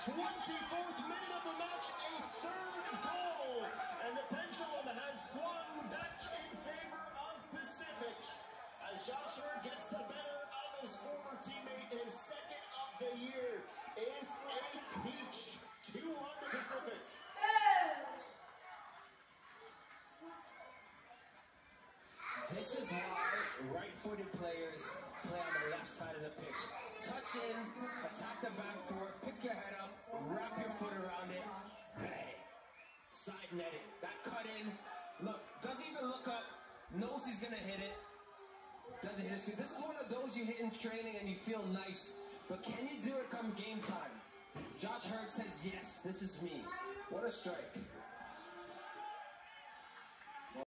24th minute of the match, a third goal, and the pendulum has swung back in favor of Pacific as Joshua gets the better of his former teammate. His second of the year is a peach. 2-1 to Pacific. This is why right-footed players play on the left side of the pitch. Touch in, attack the back foot, pick your head up, wrap your foot around it, bang. Side netting. That cut in, look, doesn't even look up, knows he's gonna hit it, doesn't hit it. See, this is one of those you hit in training and you feel nice, but can you do it come game time? Josh Hurt says, yes, this is me. What a strike.